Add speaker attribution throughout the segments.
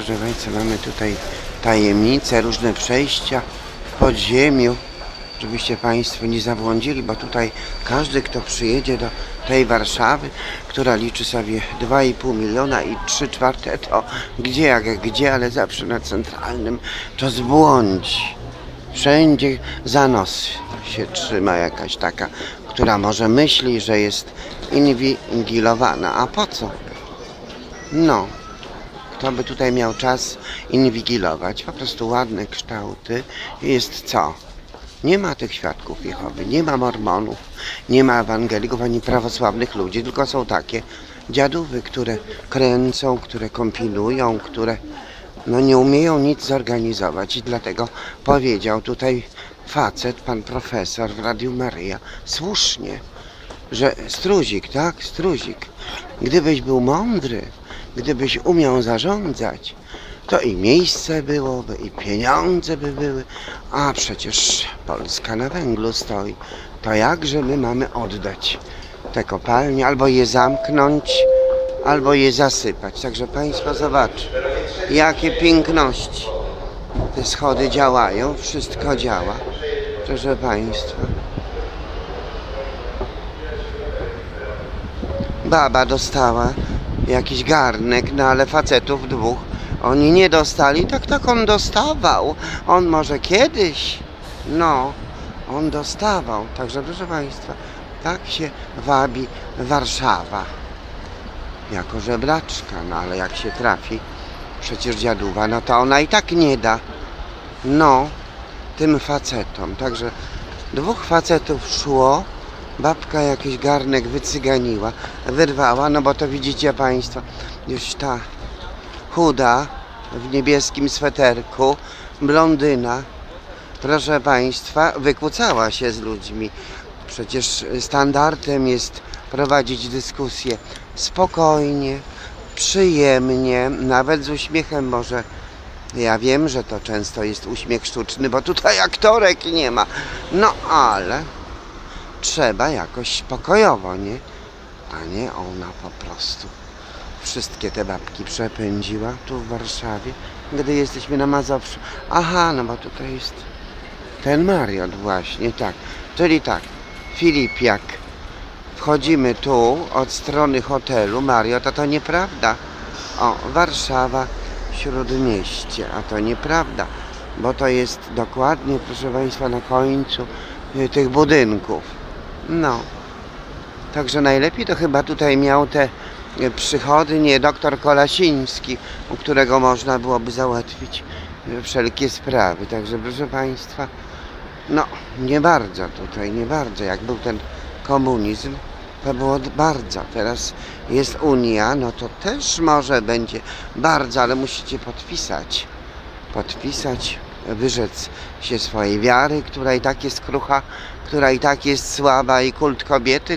Speaker 1: proszę Państwa, mamy tutaj tajemnice, różne przejścia w podziemiu, żebyście Państwo nie zabłądzili, bo tutaj każdy, kto przyjedzie do tej Warszawy, która liczy sobie 2,5 miliona i 3/4, to gdzie jak gdzie, ale zawsze na centralnym, to zbłądzi. Wszędzie za nos się trzyma jakaś taka, która może myśli, że jest inwigilowana. A po co? No, kto by tutaj miał czas inwigilować? Po prostu ładne kształty. Jest co? Nie ma tych świadków Jehowy, nie ma mormonów, nie ma ewangelików ani prawosławnych ludzi, tylko są takie dziadówy, które kręcą, które kompilują, które nie umieją nic zorganizować i dlatego powiedział tutaj facet, pan profesor w Radiu Maryja, słusznie, że Struzik, tak, Struzik, gdybyś był mądry, gdybyś umiał zarządzać, to i miejsce byłoby, i pieniądze by były, a przecież Polska na węglu stoi. To jakże my mamy oddać te kopalnie, albo je zamknąć, albo je zasypać. Także Państwo zobaczą, jakie piękności. Te schody działają, wszystko działa. Proszę Państwa. Baba dostała jakiś garnek, no ale facetów dwóch oni nie dostali, tak on dostawał. On może kiedyś, on dostawał. Także proszę Państwa, tak się wabi Warszawa. Jako żebraczka, ale jak się trafi przecież dziadówa, to ona i tak nie da. Tym facetom. Także dwóch facetów szło, babka jakiś garnek wycyganiła, wyrwała, bo to widzicie Państwo, już ta chuda w niebieskim sweterku, blondyna, proszę Państwa, wykłócała się z ludźmi. Przecież standardem jest prowadzić dyskusję spokojnie, przyjemnie, nawet z uśmiechem może. Ja wiem, że to często jest uśmiech sztuczny, bo tutaj aktorek nie ma. Ale trzeba jakoś pokojowo, nie? A nie ona po prostu wszystkie te babki przepędziła tu w Warszawie, gdy jesteśmy na Mazowszu. Aha, bo tutaj jest ten Mariot właśnie, tak. Czyli tak, Filip, jak wchodzimy tu od strony hotelu Mariot, a to nieprawda. Warszawa, Śródmieście, a to nieprawda, bo to jest dokładnie, proszę Państwa, na końcu tych budynków. Także najlepiej to chyba tutaj miał te przychodnie doktor Kolasiński, u którego można byłoby załatwić wszelkie sprawy. Także proszę Państwa, nie bardzo tutaj, nie bardzo. Jak był ten komunizm, to było bardzo. Teraz jest Unia, to też może będzie bardzo, ale musicie podpisać, wyrzec się swojej wiary, która i tak jest krucha, która i tak jest słaba, i kult kobiety,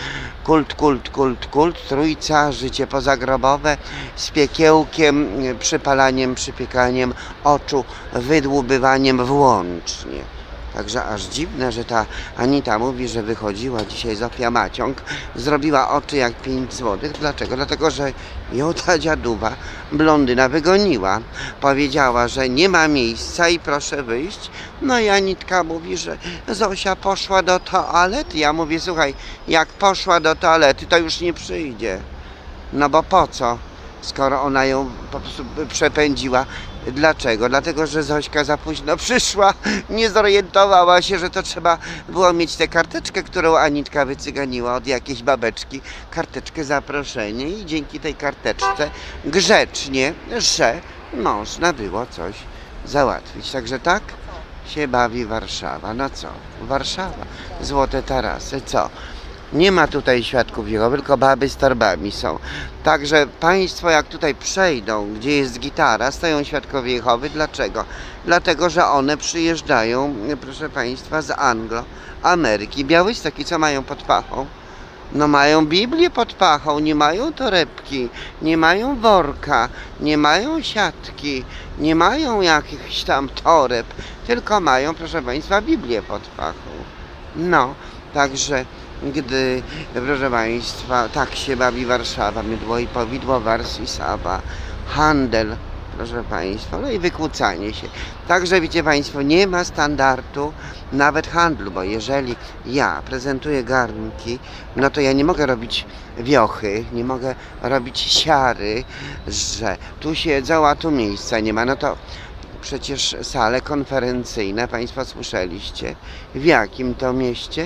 Speaker 1: kult, trójca, życie pozagrobowe z piekiełkiem, przypalaniem, przypiekaniem oczu, wydłubywaniem włącznie. Także aż dziwne, że ta Anita mówi, że wychodziła dzisiaj Zofia Maciąg, zrobiła oczy jak 5 złotych. Dlaczego? Dlatego, że ją ta dziaduwa, blondyna, wygoniła. Powiedziała, że nie ma miejsca i proszę wyjść. I Anitka mówi, że Zosia poszła do toalety. Ja mówię, słuchaj, jak poszła do toalety, to już nie przyjdzie. Bo po co? Skoro ona ją po prostu przepędziła. Dlaczego? Dlatego, że Zośka za późno przyszła, nie zorientowała się, że to trzeba było mieć tę karteczkę, którą Anitka wycyganiła od jakiejś babeczki, karteczkę zaproszenie i dzięki tej karteczce grzecznie, że można było coś załatwić. Także tak się bawi Warszawa. Co? Warszawa, złote tarasy, co? Nie ma tutaj świadków Jehowy, tylko baby z torbami są. Także Państwo jak tutaj przejdą, gdzie jest gitara, stoją świadkowie Jehowy. Dlaczego? Dlatego, że one przyjeżdżają, proszę Państwa, z Ameryki. Białystok, co mają pod pachą? Mają Biblię pod pachą, nie mają torebki, nie mają worka, nie mają siatki, nie mają jakichś tam toreb, tylko mają, proszę Państwa, Biblię pod pachą. Także gdy, proszę Państwa, tak się bawi Warszawa, mydło i powidło, wars i Saba, handel proszę Państwa, no i wykłócanie się. Także wiecie Państwo, nie ma standardu nawet handlu, bo jeżeli ja prezentuję garnki, no to ja nie mogę robić wiochy, nie mogę robić siary, że tu siedzą, a tu miejsca nie ma. No to przecież sale konferencyjne, Państwo słyszeliście, w jakim to mieście?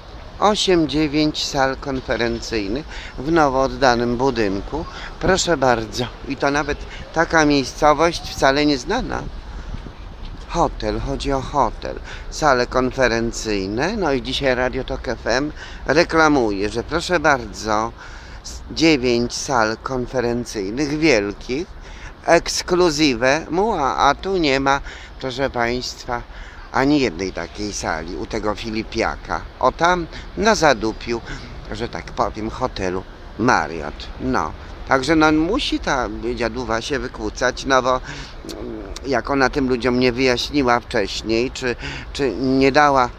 Speaker 1: 8-9 sal konferencyjnych w nowo oddanym budynku. Proszę bardzo. I to nawet taka miejscowość wcale nieznana. Hotel, chodzi o hotel. Sale konferencyjne. No i dzisiaj Radio Tok FM reklamuje, że proszę bardzo, 9 sal konferencyjnych wielkich, ekskluzywe, a tu nie ma, proszę Państwa, ani jednej takiej sali u tego Filipiaka. O tam na zadupiu, że tak powiem, hotelu Marriott. No, także no musi ta dziaduwa się wykłócać, no bo jak ona tym ludziom nie wyjaśniła wcześniej, czy nie dała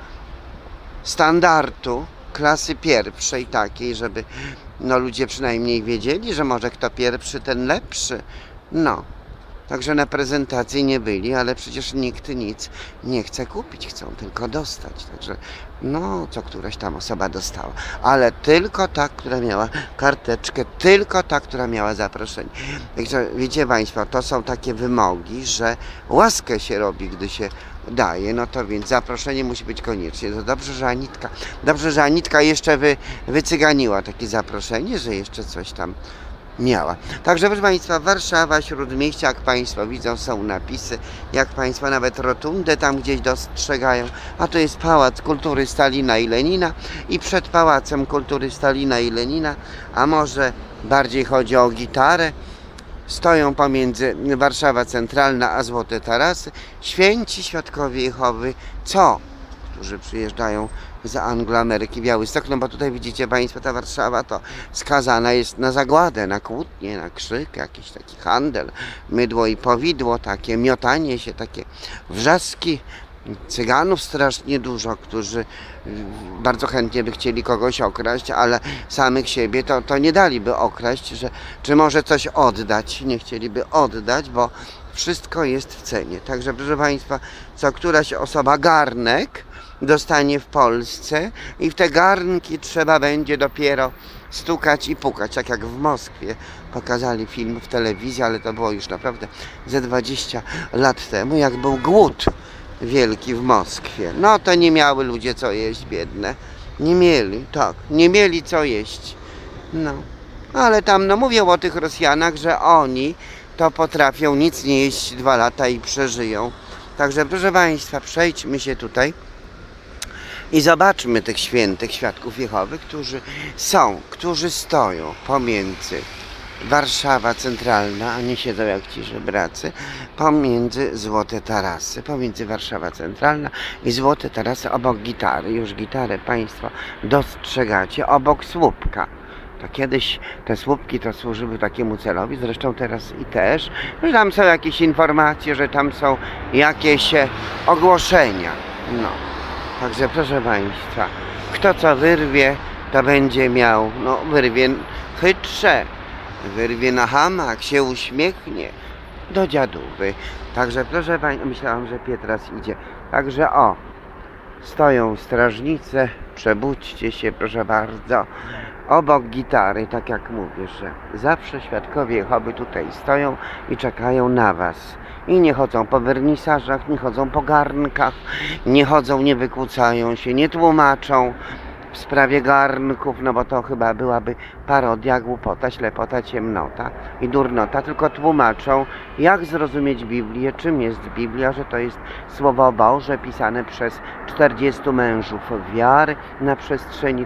Speaker 1: standardu klasy pierwszej takiej, żeby no ludzie przynajmniej wiedzieli, że może kto pierwszy, ten lepszy. No. Także na prezentacji nie byli, ale przecież nikt nic nie chce kupić, chcą tylko dostać. Także no, co któraś tam osoba dostała. Ale tylko ta, która miała karteczkę, tylko ta, która miała zaproszenie. Także wiecie Państwo, to są takie wymogi, że łaskę się robi, gdy się daje, no to więc zaproszenie musi być koniecznie. To dobrze, że Anitka jeszcze wycyganiła takie zaproszenie, że jeszcze coś tam miała. Także proszę Państwa, Warszawa, Śródmieście, jak Państwo widzą, są napisy, jak Państwo nawet rotundę tam gdzieś dostrzegają, a to jest Pałac Kultury Stalina i Lenina i przed Pałacem Kultury Stalina i Lenina, a może bardziej chodzi o gitarę, stoją pomiędzy Warszawa Centralna a Złote Tarasy święci świadkowie Jehowy, którzy przyjeżdżają z Angloameryki, Białystok, no bo tutaj widzicie Państwo, ta Warszawa to skazana jest na zagładę, na kłótnie, na krzyk, jakiś taki handel, mydło i powidło, takie miotanie się, takie wrzaski, Cyganów strasznie dużo, którzy bardzo chętnie by chcieli kogoś okraść, ale samych siebie to nie daliby okraść, czy może coś oddać, nie chcieliby oddać, bo wszystko jest w cenie. Także proszę Państwa, co któraś osoba garnek dostanie w Polsce i w te garnki trzeba będzie dopiero stukać i pukać, tak jak w Moskwie pokazali film w telewizji, ale to było już naprawdę ze 20 lat temu, jak był głód wielki w Moskwie. No to nie miały ludzie co jeść, biedne. Nie mieli, tak, nie mieli co jeść. No, ale tam no mówią o tych Rosjanach, że oni to potrafią nic nie jeść 2 lata i przeżyją. Także proszę Państwa, przejdźmy się tutaj i zobaczmy tych świętych świadków Jehowy, którzy stoją pomiędzy Warszawa Centralna, a nie siedzą jak ci żebracy, pomiędzy Złote Tarasy, pomiędzy Warszawa Centralna i Złote Tarasy, obok gitary. Już gitarę Państwo dostrzegacie, obok słupka. To kiedyś te słupki to służyły takiemu celowi, zresztą teraz i też, że tam są jakieś informacje, że tam są jakieś ogłoszenia. No, także proszę Państwa, kto co wyrwie, to będzie miał, no wyrwie chytrze, wyrwie na hamak, się uśmiechnie do dziadówy. Także proszę Państwa, myślałam, że Pietras idzie. Także stoją strażnice, przebudźcie się proszę bardzo. Obok gitary, tak jak mówię, że zawsze świadkowie Jehowy tutaj stoją i czekają na Was. I nie chodzą po wernisażach, nie chodzą po garnkach, nie chodzą, nie wykłócają się, nie tłumaczą w sprawie garnków, no bo to chyba byłaby parodia, głupota, ślepota, ciemnota i durnota, tylko tłumaczą, jak zrozumieć Biblię, czym jest Biblia, że to jest Słowo Boże pisane przez 40 mężów wiary na przestrzeni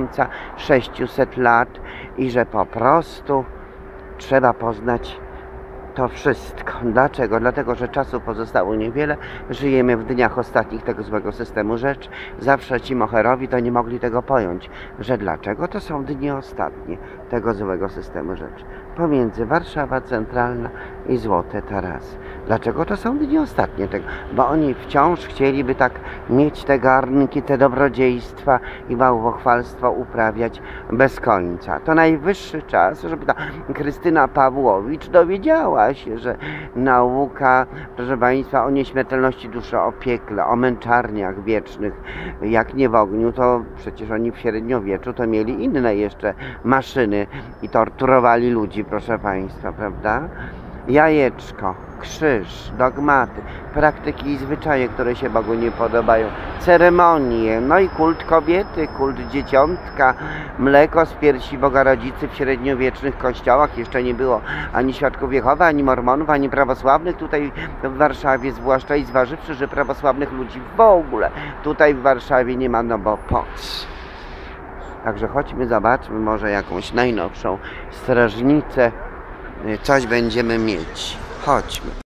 Speaker 1: 1600 lat i że po prostu trzeba poznać to wszystko. Dlaczego? Dlatego, że czasu pozostało niewiele. Żyjemy w dniach ostatnich tego złego systemu rzeczy. Zawsze ci moherowi to nie mogli tego pojąć, że dlaczego to są dni ostatnie tego złego systemu rzeczy. Pomiędzy Warszawa Centralna i złote tarasy. Dlaczego to są dni ostatnie tego? Bo oni wciąż chcieliby tak mieć te garnki, te dobrodziejstwa i bałwochwalstwo uprawiać bez końca. To najwyższy czas, żeby ta Krystyna Pawłowicz dowiedziała się, że nauka, proszę Państwa, o nieśmiertelności duszy, o piekle, o męczarniach wiecznych, jak nie w ogniu, to przecież oni w średniowieczu to mieli inne jeszcze maszyny i torturowali ludzi, proszę Państwa, prawda? Jajeczko, krzyż, dogmaty, praktyki i zwyczaje, które się Bogu nie podobają, ceremonie, no i kult kobiety, kult dzieciątka, mleko z piersi Boga Rodzicy w średniowiecznych kościołach. Jeszcze nie było ani Świadków Jehowy, ani Mormonów, ani prawosławnych tutaj w Warszawie, zwłaszcza i zważywszy, że prawosławnych ludzi w ogóle tutaj w Warszawie nie ma, no bo po co? Także chodźmy, zobaczmy może jakąś najnowszą strażnicę. Coś będziemy mieć. Chodźmy.